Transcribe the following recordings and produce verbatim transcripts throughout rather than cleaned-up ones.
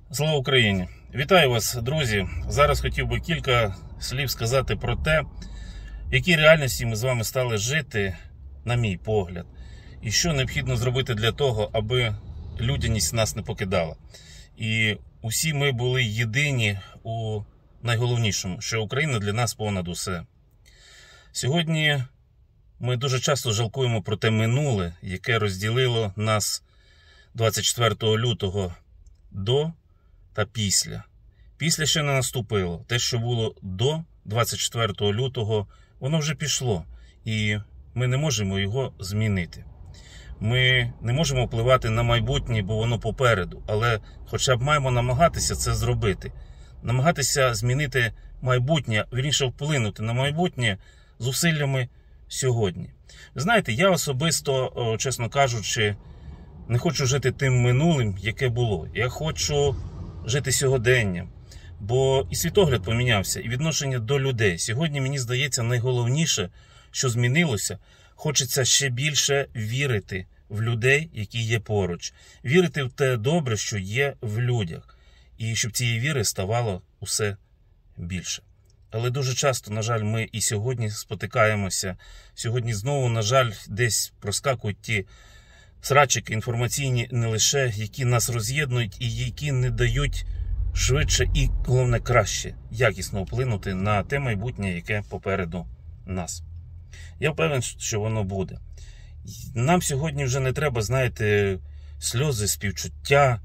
Слава Україні! Вітаю вас, друзі! Зараз хотів би кілька слів сказати про те, в якій реальності ми з вами стали жити, на мій погляд, і що необхідно зробити для того, аби людяність нас не покидала. І усі ми були єдині у найголовнішому, що Україна для нас понад усе. Сьогодні ми дуже часто жалкуємо про те минуле, яке розділило нас двадцять четвертого лютого до та після. Після ще не наступило. Те, що було до двадцять четвертого лютого, воно вже пішло. І ми не можемо його змінити. Ми не можемо впливати на майбутнє, бо воно попереду. Але хоча б маємо намагатися це зробити. Намагатися змінити майбутнє, вірніше вплинути на майбутнє зусиллями сьогодні. Знаєте, я особисто, чесно кажучи, не хочу жити тим минулим, яке було. Я хочу жити сьогоденням. Бо і світогляд помінявся, і відношення до людей. Сьогодні, мені здається, найголовніше, що змінилося, хочеться ще більше вірити в людей, які є поруч. Вірити в те добре, що є в людях. І щоб цієї віри ставало усе більше. Але дуже часто, на жаль, ми і сьогодні спотикаємося. Сьогодні знову, на жаль, десь проскакують ті срачики інформаційні не лише, які нас роз'єднують і які не дають швидше і, головне, краще, якісно вплинути на те майбутнє, яке попереду нас. Я впевнений, що воно буде. Нам сьогодні вже не треба, знаєте, сльози, співчуття.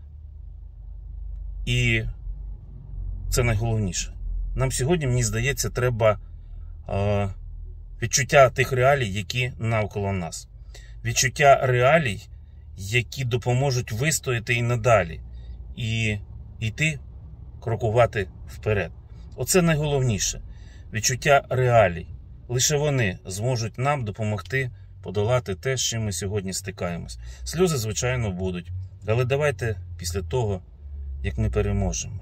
І це найголовніше. Нам сьогодні, мені здається, треба е, відчуття тих реалій, які навколо нас. Відчуття реалій, які допоможуть вистояти і надалі. І йти, крокувати вперед. Оце найголовніше. Відчуття реалій. Лише вони зможуть нам допомогти подолати те, з чим ми сьогодні стикаємось. Сльози, звичайно, будуть. Але давайте після того, як ми переможемо.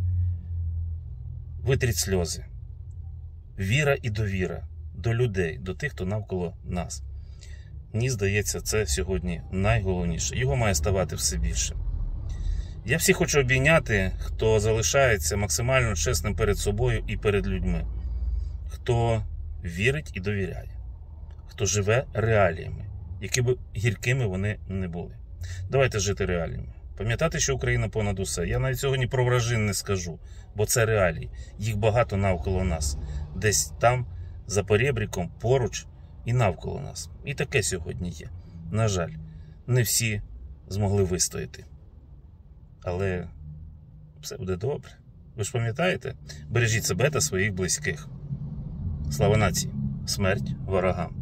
Витріть сльози. Віра і довіра до людей, до тих, хто навколо нас. Мені здається, це сьогодні найголовніше. Його має ставати все більше. Я всіх хочу обійняти, хто залишається максимально чесним перед собою і перед людьми. Хто вірить і довіряє. Хто живе реаліями, які б гіркими вони не були. Давайте жити реаліями. Пам'ятати, що Україна понад усе. Я навіть сьогодні про вражин не скажу, бо це реалії. Їх багато навколо нас. Десь там, за перебріком, поруч і навколо нас. І таке сьогодні є. На жаль, не всі змогли вистояти. Але все буде добре. Ви ж пам'ятаєте? Бережіть себе та своїх близьких. Слава нації! Смерть ворогам!